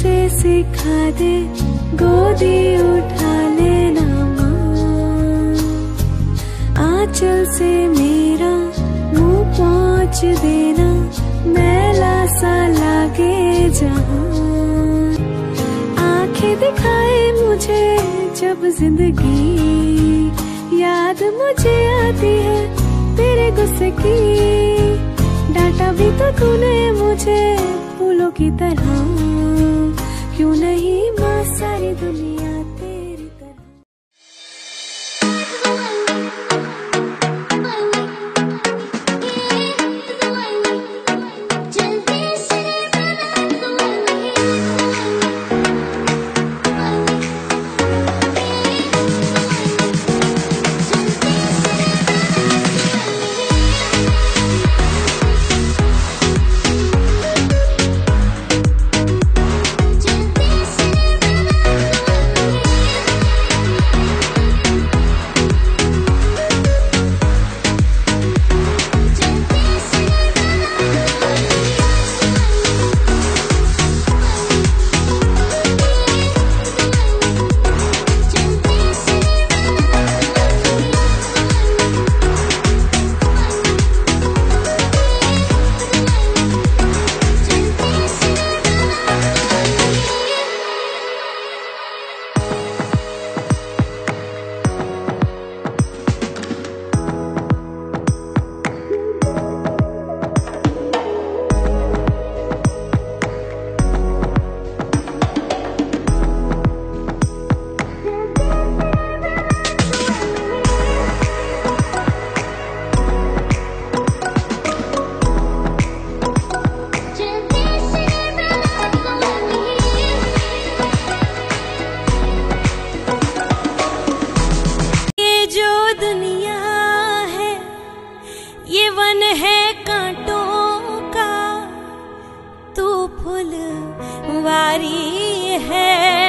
मुझे सिखा दे, गोदी उठा लेना माँ। आंचल से मेरा मुंह पहुँच देना, मैला सा लागे जहाँ। आंखें दिखाए मुझे जब जिंदगी, याद मुझे आती है तेरे गुस्से की। डांटा भी तो तूने मुझे फूलों की तरह, क्यों नहीं माँ सारी दुनिया तेरी तरह। फुलवारी है।